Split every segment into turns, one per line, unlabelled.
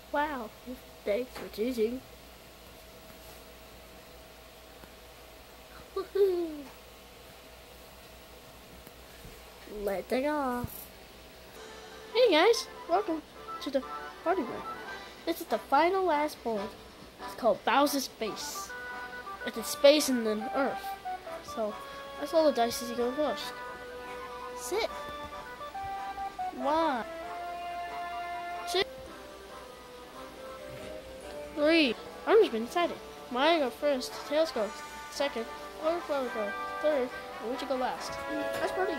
Wow, thanks for choosing. Woohoo! Let's take off. Hey guys, welcome to the party room. This is the final last board. It's called Bowser's Space. It's a space and then Earth. So that's all the dice as you go first. 6, 1, 2, 3. Arm's been decided. Maya go first, Tails go second, or Flower go third, and Luigi go last. That's pretty.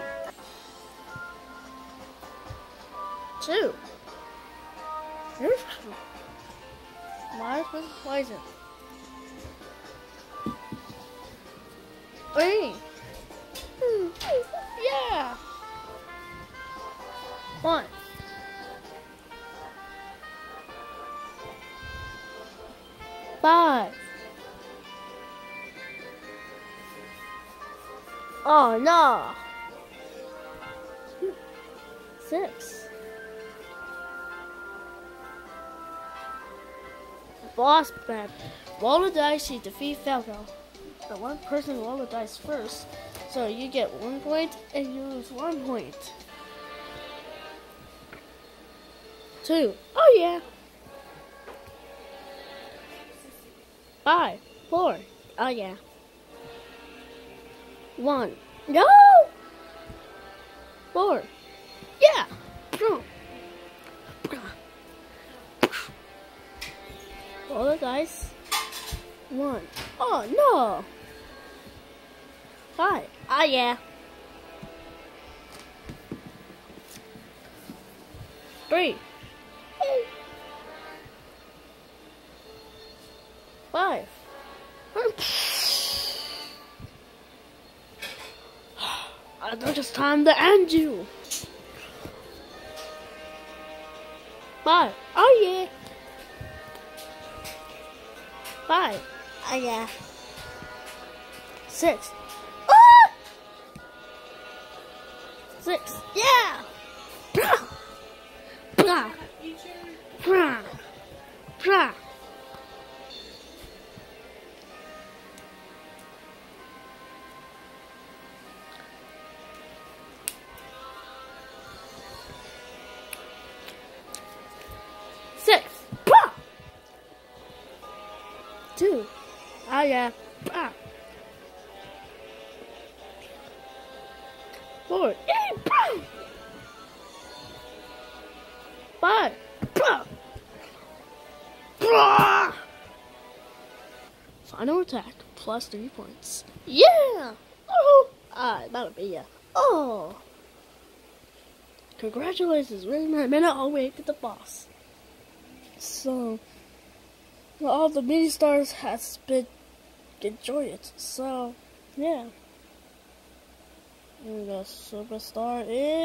2. Here's Maya's been poison. 3. Yeah. 1. Five. Oh no. 6. Boss battle. Roll the dice, you defeat Falco. The one person roll the dice first, so you get 1 point and you lose 1 point. 2. Oh yeah. 5, 4. Oh yeah. 1. No. 4. Yeah. Roll the dice. 1. Oh no. 5. Oh yeah. 3. 5. I think it's time to end you. 5. Oh yeah. 5. Oh yeah. 6. Ah! 6. Yeah. Blah. Blah. Blah. Blah. 6. 2. Oh yeah. 4. Yay. 5. Final attack plus 3 points. Yeah. Oh. That'll be ya. Oh. Congratulations, we're in a minute all the way to the boss. So, all the mini stars has been enjoyed. So, yeah. And the superstar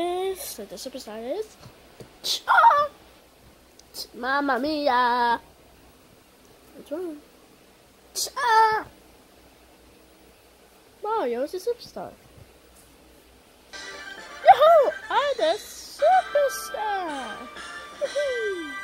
is Cha! Mamma mia! Which one? Cha! Mario is a superstar. Yahoo! I'm the superstar! Woohoo!